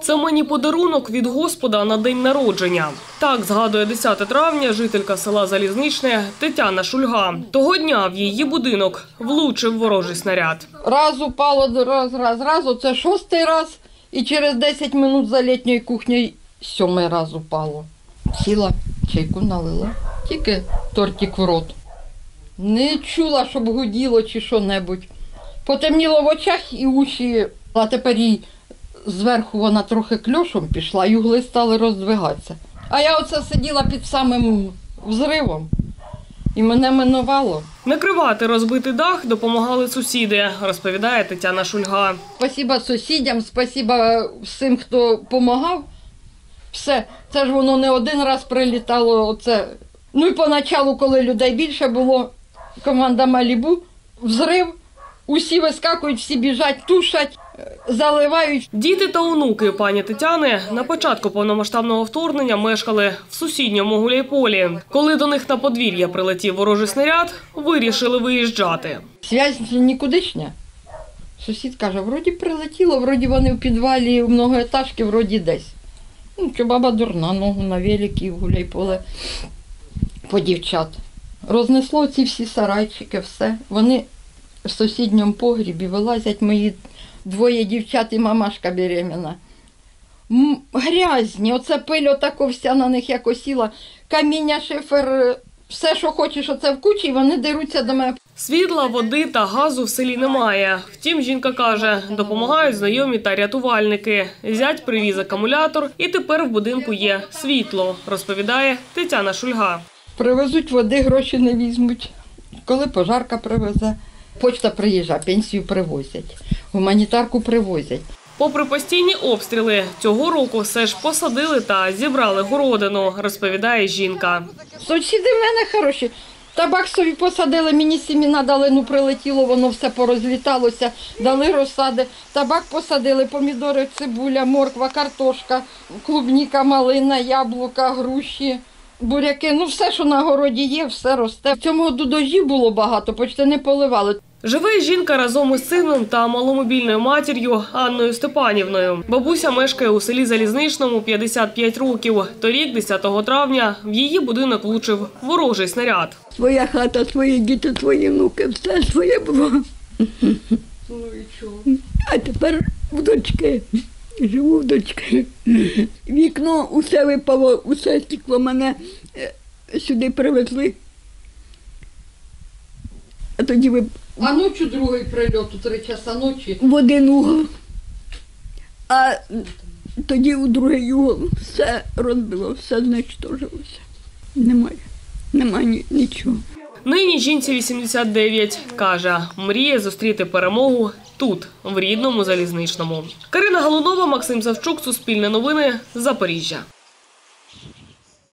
Це мені подарунок від Господа на день народження. Так згадує 10 травня жителька села Залізничне Тетяна Шульга. Того дня в її будинок влучив ворожий снаряд. Раз упало, раз, оце 6-й раз. І через 10 минут за літньою кухнею 7-й раз упало. Сіла, чайку налила, тільки тортик в рот. Не чула, щоб гуділо чи що-небудь. Потемніло в очах і уші, а тепер їй зверху вона трохи кльошом пішла, і угли стали роздвигатися. А я оце сиділа під самим взривом, і мене минувало. Накривати розбитий дах допомагали сусіди, розповідає Тетяна Шульга. Спасіба сусідям, спасіба всім, хто допомагав. Все, це ж воно не один раз прилітало. Оце. Ну і поначалу, коли людей більше було, команда Малібу, взрив, усі вискакують, всі біжать, тушать, заливають. Діти та онуки пані Тетяни на початку повномасштабного вторгнення мешкали в сусідньому Гуляйполі. Коли до них на подвір'я прилетів ворожий снаряд, вирішили виїжджати. Зв'язь нікудишня. Сусід каже, вроді прилетіло, вроді вони в підвалі в многоетажки, вроді десь. Ну, що баба дурна, ногу на великі в Гуляйполе по дівчат. Рознесло ці всі сарайчики, все. Вони в сусідньому погрібі вилазять мої двоє дівчат і мамашка беременна. Грязні, оце пиль отако вся на них як осіла. Каміння, шифер, все, що хочеш, оце в кучі, і вони деруться до мене. Світла, води та газу в селі немає. Втім, жінка каже, допомагають знайомі та рятувальники. Зять привіз акумулятор і тепер в будинку є світло, розповідає Тетяна Шульга. Привезуть води, гроші не візьмуть. Коли пожарка привезе, почта приїжджає, пенсію привозять, гуманітарку привозять. Попри постійні обстріли, цього року все ж посадили та зібрали городину, розповідає жінка. Сусіди в мене хороші. Табак собі посадили, мені сіміна дали, ну прилетіло, воно все порозліталося, дали розсади. Табак посадили, помідори, цибуля, морква, картошка, клубніка, малина, яблука, груші, буряки. Ну все, що на городі є, все росте. В цьому году дощів було багато, почти не поливали. Живе жінка разом із сином та маломобільною матір'ю Анною Степанівною. Бабуся мешкає у селі Залізничному 55 років. Торік, 10 травня, в її будинок влучив ворожий снаряд. Своя хата, свої діти, свої внуки, все своє було. Ну і чого? А тепер в дочки. Живу в дочки. Вікно усе випало, усе стекло, мене сюди привезли. А тоді А ночі другий прильот, у 3 часа ночі. в один угол. А тоді у другий угол все розбило, все знищилося. Немає нічого. Нині жінці 89. Каже, мріє зустріти перемогу тут, в рідному Залізничному. Карина Галунова, Максим Савчук, Суспільне новини, Запоріжжя.